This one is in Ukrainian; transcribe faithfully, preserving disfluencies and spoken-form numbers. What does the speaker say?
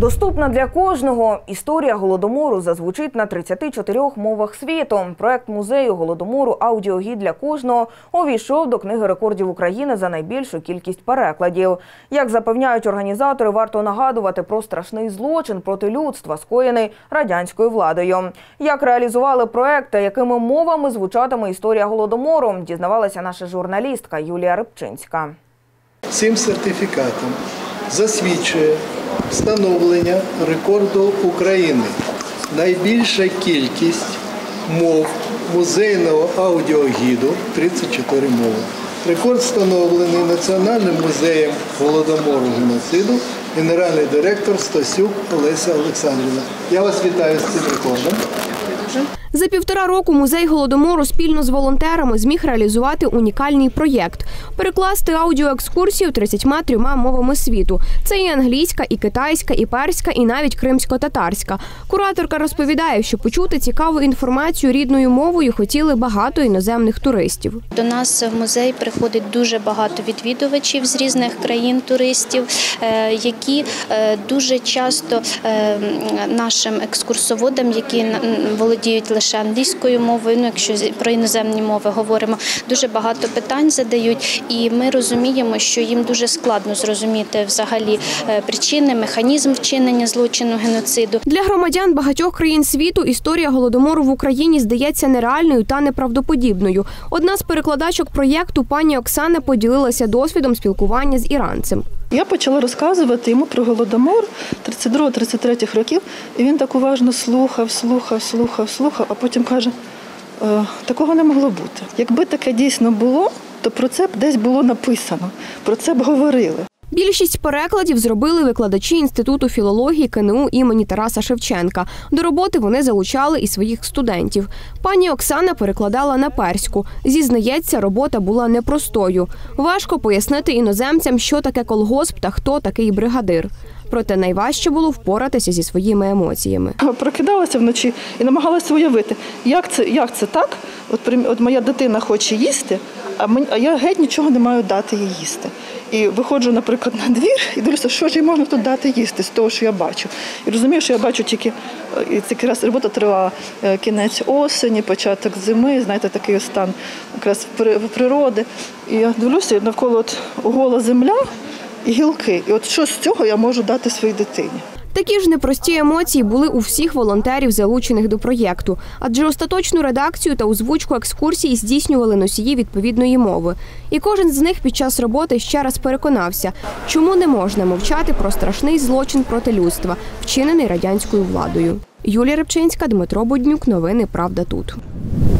Доступна для кожного. Історія Голодомору зазвучить на тридцяти чотирьох мовах світу. Проект музею Голодомору «Аудіогід для кожного» увійшов до Книги рекордів України за найбільшу кількість перекладів. Як запевняють організатори, варто нагадувати про страшний злочин проти людства, скоєний радянською владою. Як реалізували проект та якими мовами звучатиме історія Голодомору, дізнавалася наша журналістка Юлія Рибчинська. Цим сертифікатом засвідчує встановлення рекорду України. Найбільша кількість мов музейного аудіогіду – тридцять чотири мови. Рекорд встановлений Національним музеєм Голодомору геноциду, генеральний директор Стасюк Олеся Олександрівна. Я вас вітаю з цим рекордом. За півтора року музей Голодомору спільно з волонтерами зміг реалізувати унікальний проєкт – перекласти аудіоекскурсію тридцятьма трьома мовами світу. Це і англійська, і китайська, і перська, і навіть кримсько-татарська. Кураторка розповідає, що почути цікаву інформацію рідною мовою хотіли багато іноземних туристів. До нас в музей приходить дуже багато відвідувачів з різних країн, туристів, які дуже часто нашим екскурсоводам, які володіють лише англійською мовою, ну, якщо про іноземні мови говоримо, дуже багато питань задають, і ми розуміємо, що їм дуже складно зрозуміти взагалі причини, механізм вчинення злочину геноциду. Для громадян багатьох країн світу історія Голодомору в Україні здається нереальною та неправдоподібною. Одна з перекладачок проєкту, пані Оксана, поділилася досвідом спілкування з іранцем. Я почала розказувати йому про Голодомор тридцять другого тридцять третього років, і він так уважно слухав, слухав, слухав, слухав, а потім каже, е, такого не могло бути. Якби таке дійсно було, то про це б десь було написано, про це б говорили. Більшість перекладів зробили викладачі Інституту філології ка ен у імені Тараса Шевченка. До роботи вони залучали і своїх студентів. Пані Оксана перекладала на перську. Зізнається, робота була непростою. Важко пояснити іноземцям, що таке колгосп та хто такий бригадир. Проте найважче було впоратися зі своїми емоціями. Прокидалася вночі і намагалася уявити, як це, як це так, от, от моя дитина хоче їсти, а, мені, а я геть нічого не маю дати їй їсти. І виходжу, наприклад, на двір і дивлюся, що ж їй можна тут дати їсти з того, що я бачу. І розумію, що я бачу тільки, і це якраз робота тривала кінець осені, початок зими, знаєте, такий стан якраз природи. І я дивлюся, навколо от гола земля і гілки. І от що з цього я можу дати своїй дитині. Такі ж непрості емоції були у всіх волонтерів, залучених до проєкту. Адже остаточну редакцію та озвучку екскурсій здійснювали носії відповідної мови. І кожен з них під час роботи ще раз переконався, чому не можна мовчати про страшний злочин проти людства, вчинений радянською владою. Юлія Рибчинська, Дмитро Буднюк. Новини «Правда тут».